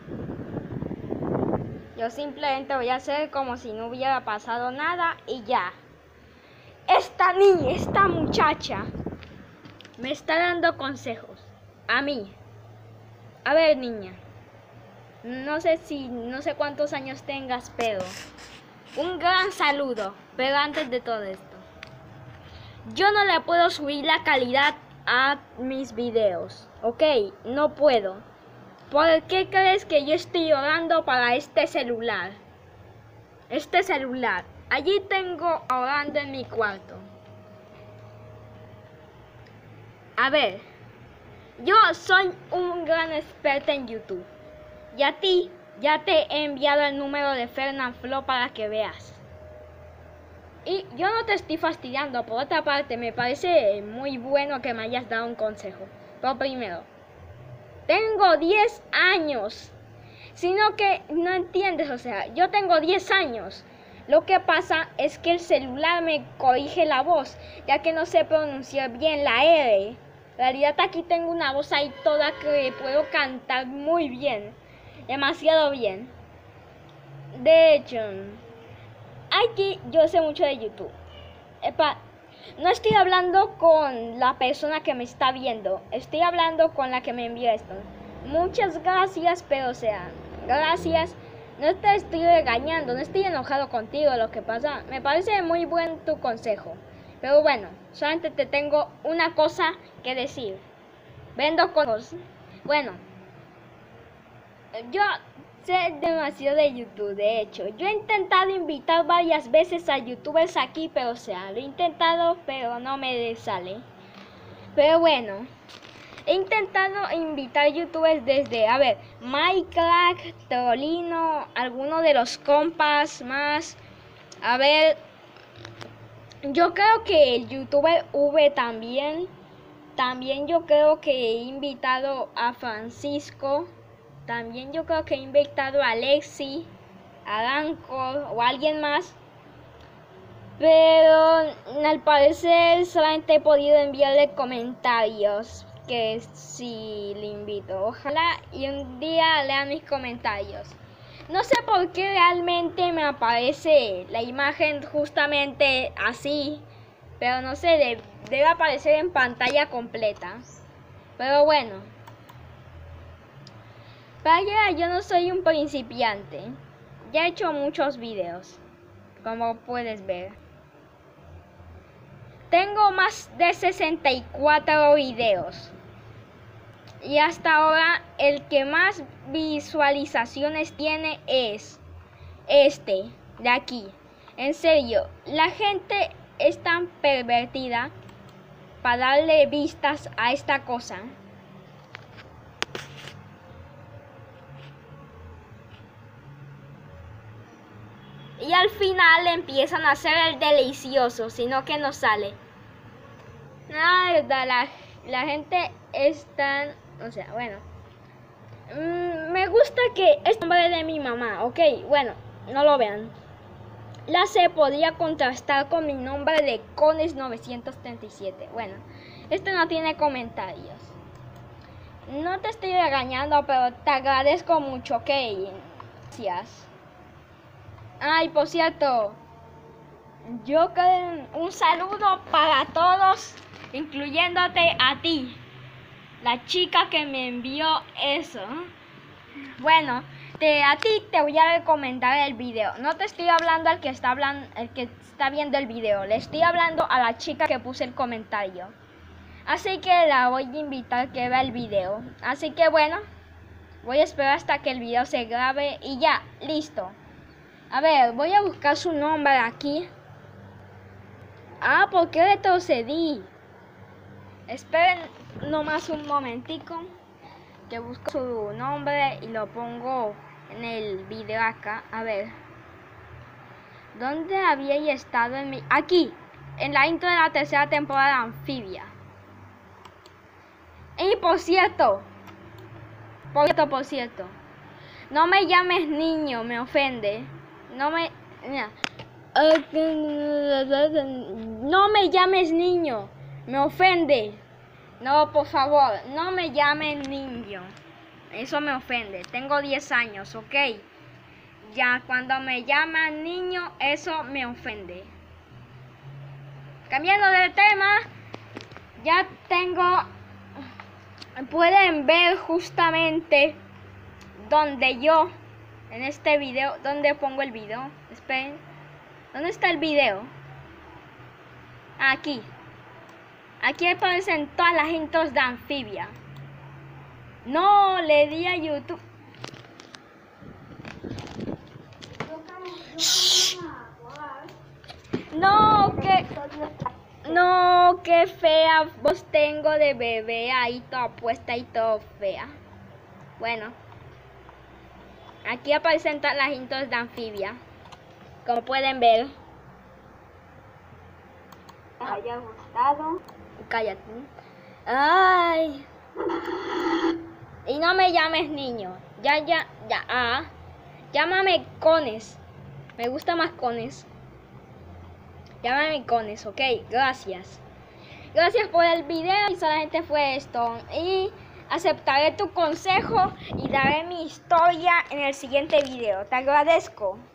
Yo simplemente voy a hacer como si no hubiera pasado nada y ya. Esta niña, esta muchacha, me está dando consejos. A mí. A ver, niña. No sé cuántos años tengas, pero un gran saludo. Pero antes de todo esto, yo no le puedo subir la calidad a mis videos, ¿ok? No puedo. ¿Por qué crees que yo estoy orando para este celular? Este celular. Allí tengo orando en mi cuarto. A ver, yo soy un gran experto en YouTube. Y a ti ya te he enviado el número de Fernanfloo para que veas. Y yo no te estoy fastidiando. Por otra parte, me parece muy bueno que me hayas dado un consejo. Pero primero, tengo 10 años. Sino que no entiendes, o sea, yo tengo 10 años. Lo que pasa es que el celular me corrige la voz, ya que no sé pronunciar bien la R. En realidad aquí tengo una voz ahí toda que puedo cantar muy bien. Demasiado bien. De hecho, aquí yo sé mucho de YouTube. No estoy hablando con la persona que me está viendo. Estoy hablando con la que me envió esto. Muchas gracias, pero o sea, gracias. No te estoy regañando, no estoy enojado contigo. Lo que pasa, me parece muy buen tu consejo. Pero bueno, solamente te tengo una cosa que decir. Vendo cosas. Bueno, yo sé demasiado de YouTube, de hecho. Yo he intentado invitar varias veces a youtubers aquí, pero o sea, lo he intentado, pero no me sale. Pero bueno, he intentado invitar youtubers desde, a ver, Minecraft, Trolino, alguno de los compas más. A ver, yo creo que el youtuber V también. También yo creo que he invitado a Francisco. También yo creo que he invitado a Alexi, a Danko o a alguien más. Pero al parecer solamente he podido enviarle comentarios. Que si le invito. Ojalá y un día lean mis comentarios. No sé por qué realmente me aparece la imagen justamente así. Pero no sé, debe aparecer en pantalla completa. Pero bueno. Vaya, yo no soy un principiante. Ya he hecho muchos videos, como puedes ver. Tengo más de 64 videos. Y hasta ahora el que más visualizaciones tiene es este de aquí. En serio, la gente es tan pervertida para darle vistas a esta cosa. Y al final empiezan a hacer el delicioso, sino que no sale. La verdad, la gente es tan... O sea, bueno. Me gusta que es el nombre de mi mamá, ok. Bueno, no lo vean. La C podría contrastar con mi nombre de Cones937. Bueno, esto no tiene comentarios. No te estoy regañando, pero te agradezco mucho, ok. Gracias. Ay, por cierto, un saludo para todos, incluyéndote a ti, la chica que me envió eso. Bueno, a ti te voy a recomendar el video. No te estoy hablando al que está viendo el video, le estoy hablando a la chica que puse el comentario. Así que la voy a invitar a que vea el video. Así que bueno, voy a esperar hasta que el video se grabe y ya, listo. A ver, voy a buscar su nombre aquí. Ah, ¿por qué retrocedí? Esperen nomás un momentico. Que busco su nombre y lo pongo en el video acá. A ver. ¿Dónde había estado en mi...? Aquí, en la intro de la tercera temporada de Anfibia. Y por cierto. No me llames niño, me ofende. No me llames niño, me ofende. No, por favor, no me llames niño. eso me ofende. Tengo 10 años, ¿ok? Ya cuando me llaman niño, eso me ofende. Cambiando de tema, ya tengo... Pueden ver justamente donde yo, en este video, donde pongo el video. Esperen, ¿dónde está el video? Aquí. Aquí aparecen todas las intros de Amphibia. No, le di a YouTube. No, qué fea voz tengo de bebé ahí toda puesta y todo fea. Bueno, aquí aparecen todas las intros de Amphibia, como pueden ver. ¿Les haya gustado? Cállate. Ay. Y no me llames niño. Ya. Llámame Cones. Me gusta más Cones. Llámame Cones, ok. Gracias. Gracias por el video y solamente fue esto. Y aceptaré tu consejo y daré mi historia en el siguiente video. Te agradezco.